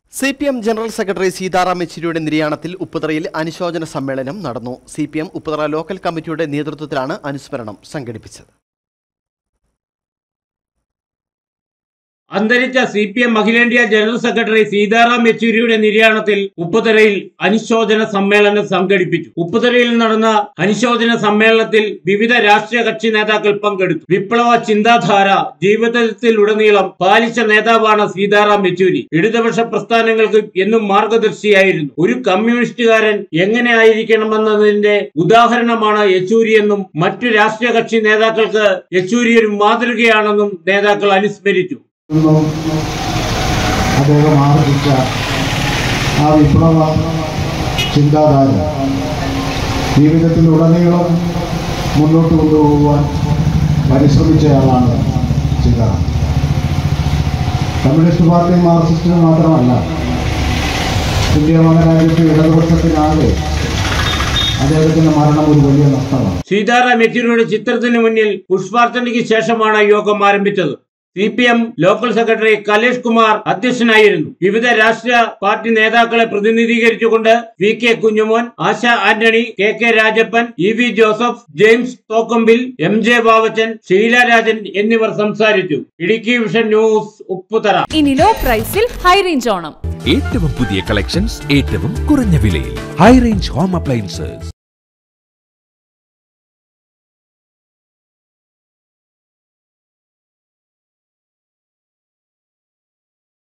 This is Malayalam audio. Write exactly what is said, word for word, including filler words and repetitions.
C P M general secretary Sitaram യെച്ചൂരിയുടെ നിര്യാണത്തിൽ ഉപ്പുതറയിൽ അനുശോചന സമ്മേളനം നടന്നു. C P M Upputhara local കമ്മിറ്റിയുടെ നേതൃത്വത്തിലാണ് അനുസ്മരണം സംഘടിപ്പിച്ചത്. അന്തരിച്ച സി പി എം അഖിലേന്ത്യാ ജനറൽ സെക്രട്ടറി സീതാറാം യെച്ചൂരിയുടെ നിര്യാണത്തിൽ ഉപ്പുതറയിൽ അനുശോചന സമ്മേളനം സംഘടിപ്പിച്ചു. ഉപ്പുതറയിൽ നടന്ന അനുശോചന സമ്മേളനത്തിൽ വിവിധ രാഷ്ട്രീയ കക്ഷി നേതാക്കൾ പങ്കെടുത്തു. വിപ്ലവ ചിന്താധാര ജീവിതത്തിലുടനീളം പാലിച്ച നേതാവാണ് സീതാറാം യെച്ചൂരി. ഇടതുപക്ഷ പ്രസ്ഥാനങ്ങൾക്ക് എന്നും മാർഗദർശിയായിരുന്നു. ഒരു കമ്മ്യൂണിസ്റ്റുകാരൻ എങ്ങനെ ആയിരിക്കണമെന്നതിന്റെ ഉദാഹരണമാണ് യെച്ചൂരി എന്നും മറ്റു രാഷ്ട്രീയ കക്ഷി നേതാക്കൾക്ക് യെച്ചൂരി ഒരു മാതൃകയാണെന്നും നേതാക്കൾ അനുസ്മരിച്ചു. അദ്ദേഹം ആർജിച്ച ആ വിപ്ലവ ചിന്താധാര ജീവിതത്തിലുടനീളം മുന്നോട്ട് കൊണ്ടുപോകുവാൻ പരിശ്രമിച്ചയാളാണ് സീതാറാം. കമ്മ്യൂണിസ്റ്റ് പാർട്ടി മാർക്സിസ്റ്റിന് മാത്രമല്ല, ഇന്ത്യ മഹാരാജ്യത്തെ ഇടതുപക്ഷത്തിനാകെ അദ്ദേഹത്തിന്റെ മരണം ഒരു വലിയ നഷ്ടമാണ്. സീതാറാം യെച്ചൂരിയുടെ ചിത്രത്തിന് മുന്നിൽ പുഷ്പാർച്ചനയ്ക്ക് ശേഷമാണ് യോഗം ആരംഭിച്ചത്. C P M local secretary Kalesh Kumar അധ്യക്ഷനായിരുന്നു. വിവിധ രാഷ്ട്രീയ പാർട്ടി നേതാക്കളെ പ്രതിനിധീകരിച്ചുകൊണ്ട് V K Kunjumon, Asha Antony, K K Rajappan, E V Joseph, James Thokkampil, M J Bavachan, Sheela Rajan എന്നിവർ സംസാരിച്ചു. Idukki vision news, Upputhara. ഇനി ലോ പ്രൈസിൽ ഹൈ റേഞ്ച് ഓണം. ഏറ്റവും പുതിയ കളക്ഷൻസ് ഏറ്റവും കുറഞ്ഞ വിലയിൽ. High range home appliances.